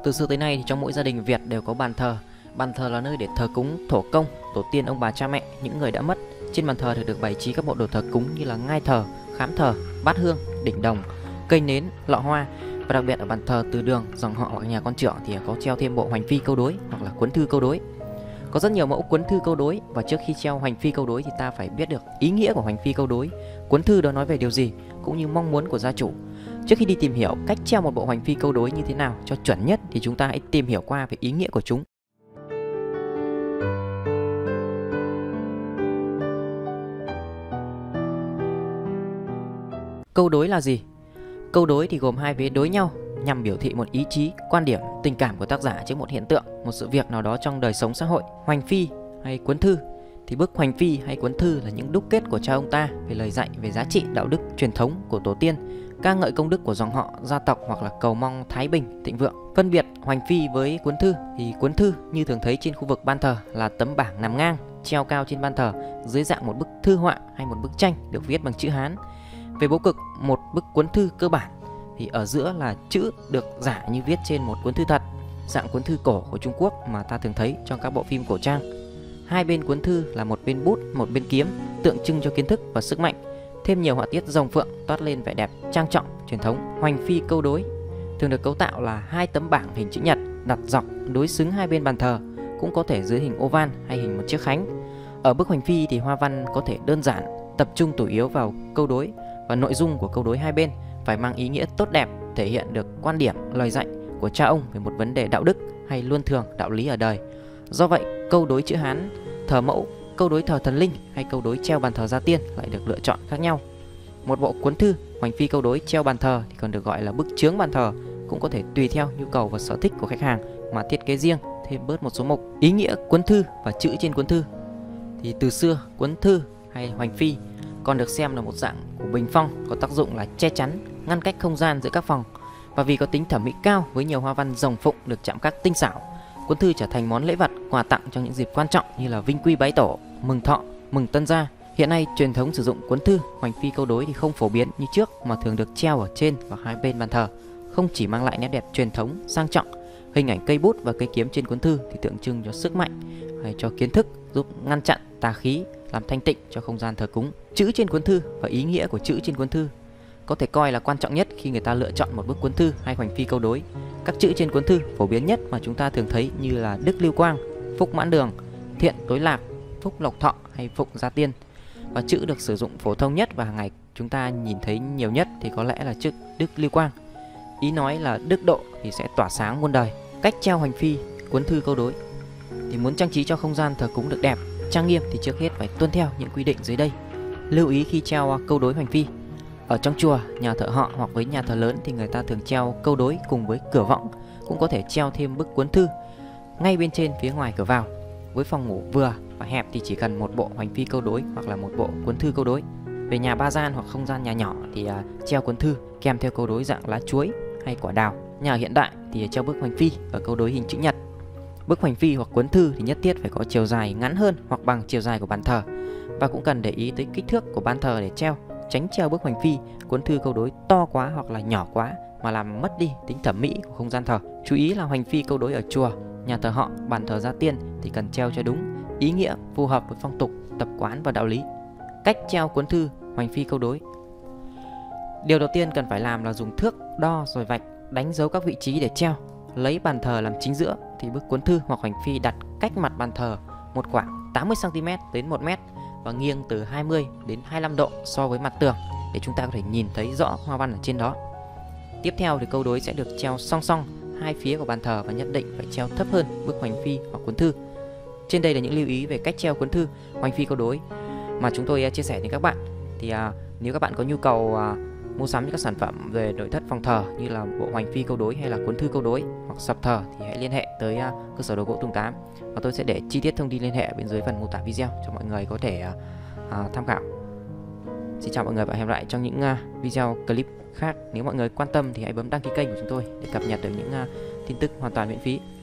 Từ xưa tới nay thì trong mỗi gia đình Việt đều có bàn thờ. Bàn thờ là nơi để thờ cúng thổ công, tổ tiên ông bà cha mẹ, những người đã mất. Trên bàn thờ thì được bày trí các bộ đồ thờ cúng như là ngai thờ, khám thờ, bát hương, đỉnh đồng, cây nến, lọ hoa. Và đặc biệt ở bàn thờ từ đường, dòng họ hoặc nhà con trưởng thì có treo thêm bộ hoành phi câu đối hoặc là cuốn thư câu đối. Có rất nhiều mẫu cuốn thư câu đối, và trước khi treo hoành phi câu đối thì ta phải biết được ý nghĩa của hoành phi câu đối, cuốn thư đó nói về điều gì, cũng như mong muốn của gia chủ. Trước khi đi tìm hiểu cách treo một bộ hoành phi câu đối như thế nào cho chuẩn nhất thì chúng ta hãy tìm hiểu qua về ý nghĩa của chúng. Câu đối là gì? Câu đối thì gồm hai vế đối nhau nhằm biểu thị một ý chí, quan điểm, tình cảm của tác giả trước một hiện tượng, một sự việc nào đó trong đời sống xã hội. Hoành phi hay cuốn thư thì bức hoành phi hay cuốn thư là những đúc kết của cha ông ta về lời dạy, về giá trị, đạo đức, truyền thống của tổ tiên, ca ngợi công đức của dòng họ, gia tộc hoặc là cầu mong thái bình, thịnh vượng. Phân biệt hoành phi với cuốn thư thì cuốn thư như thường thấy trên khu vực ban thờ là tấm bảng nằm ngang, treo cao trên ban thờ dưới dạng một bức thư họa hay một bức tranh được viết bằng chữ Hán. Về bố cục, một bức cuốn thư cơ bản thì ở giữa là chữ được giả như viết trên một cuốn thư thật, dạng cuốn thư cổ của Trung Quốc mà ta thường thấy trong các bộ phim cổ trang. Hai bên cuốn thư là một bên bút, một bên kiếm, tượng trưng cho kiến thức và sức mạnh. Thêm nhiều họa tiết rồng phượng toát lên vẻ đẹp trang trọng truyền thống. Hoành phi câu đối thường được cấu tạo là hai tấm bảng hình chữ nhật đặt dọc đối xứng hai bên bàn thờ, cũng có thể dưới hình oval hay hình một chiếc khánh. Ở bức hoành phi thì hoa văn có thể đơn giản, tập trung chủ yếu vào câu đối, và nội dung của câu đối hai bên phải mang ý nghĩa tốt đẹp, thể hiện được quan điểm, lời dạy của cha ông về một vấn đề đạo đức hay luân thường, đạo lý ở đời. Do vậy, câu đối chữ Hán thờ mẫu, câu đối thờ thần linh hay câu đối treo bàn thờ gia tiên lại được lựa chọn khác nhau. Một bộ cuốn thư hoành phi câu đối treo bàn thờ thì còn được gọi là bức chướng bàn thờ, cũng có thể tùy theo nhu cầu và sở thích của khách hàng mà thiết kế riêng, thêm bớt một số mục. Ý nghĩa cuốn thư và chữ trên cuốn thư thì từ xưa cuốn thư hay hoành phi còn được xem là một dạng của bình phong, có tác dụng là che chắn, ngăn cách không gian giữa các phòng. Và vì có tính thẩm mỹ cao với nhiều hoa văn rồng phụng được chạm khắc tinh xảo, cuốn thư trở thành món lễ vật, quà tặng trong những dịp quan trọng như là vinh quy bái tổ, mừng thọ, mừng tân gia. Hiện nay truyền thống sử dụng cuốn thư hoành phi câu đối thì không phổ biến như trước, mà thường được treo ở trên và hai bên bàn thờ. Không chỉ mang lại nét đẹp truyền thống sang trọng, hình ảnh cây bút và cây kiếm trên cuốn thư thì tượng trưng cho sức mạnh hay cho kiến thức, giúp ngăn chặn tà khí, làm thanh tịnh cho không gian thờ cúng. Chữ trên cuốn thư và ý nghĩa của chữ trên cuốn thư có thể coi là quan trọng nhất khi người ta lựa chọn một bức cuốn thư hay hoành phi câu đối. Các chữ trên cuốn thư phổ biến nhất mà chúng ta thường thấy như là Đức Lưu Quang, Phúc Mãn Đường, Thiện Tối Lạc, Phúc Lộc Thọ hay Phụng Gia Tiên. Và chữ được sử dụng phổ thông nhất và hàng ngày chúng ta nhìn thấy nhiều nhất thì có lẽ là chữ Đức Lưu Quang. Ý nói là đức độ thì sẽ tỏa sáng muôn đời. Cách treo hoành phi cuốn thư câu đối thì muốn trang trí cho không gian thờ cúng được đẹp, trang nghiêm thì trước hết phải tuân theo những quy định dưới đây. Lưu ý khi treo câu đối hoành phi. Ở trong chùa, nhà thờ họ hoặc với nhà thờ lớn thì người ta thường treo câu đối cùng với cửa võng, cũng có thể treo thêm bức cuốn thư ngay bên trên phía ngoài cửa vào. Với phòng ngủ vừa và hẹp thì chỉ cần một bộ hoành phi câu đối hoặc là một bộ cuốn thư câu đối. Về nhà ba gian hoặc không gian nhà nhỏ thì treo cuốn thư kèm theo câu đối dạng lá chuối hay quả đào. Nhà ở hiện đại thì treo bức hoành phi và câu đối hình chữ nhật. Bức hoành phi hoặc cuốn thư thì nhất thiết phải có chiều dài ngắn hơn hoặc bằng chiều dài của bàn thờ, và cũng cần để ý tới kích thước của bàn thờ để treo, tránh treo bức hoành phi, cuốn thư câu đối to quá hoặc là nhỏ quá mà làm mất đi tính thẩm mỹ của không gian thờ. Chú ý là hoành phi câu đối ở chùa, nhà thờ họ, bàn thờ gia tiên thì cần treo cho đúng ý nghĩa, phù hợp với phong tục, tập quán và đạo lý. Cách treo cuốn thư hoành phi câu đối. Điều đầu tiên cần phải làm là dùng thước đo rồi vạch đánh dấu các vị trí để treo. Lấy bàn thờ làm chính giữa thì bức cuốn thư hoặc hoành phi đặt cách mặt bàn thờ một khoảng 80 cm đến 1 m và nghiêng từ 20 đến 25 độ so với mặt tường để chúng ta có thể nhìn thấy rõ hoa văn ở trên đó. Tiếp theo thì câu đối sẽ được treo song song hai phía của bàn thờ và nhất định phải treo thấp hơn bức hoành phi hoặc cuốn thư. Trên đây là những lưu ý về cách treo cuốn thư hoành phi câu đối mà chúng tôi chia sẻ đến các bạn. Thì nếu các bạn có nhu cầu mua sắm những các sản phẩm về nội thất phòng thờ như là bộ hoành phi câu đối hay là cuốn thư câu đối hoặc sập thờ thì hãy liên hệ tới cơ sở đồ gỗ Tùng Tám, và tôi sẽ để chi tiết thông tin liên hệ bên dưới phần mô tả video cho mọi người có thể tham khảo. Xin chào mọi người và hẹn gặp lại trong những video clip khác. Nếu mọi người quan tâm thì hãy bấm đăng ký kênh của chúng tôi để cập nhật được những tin tức hoàn toàn miễn phí.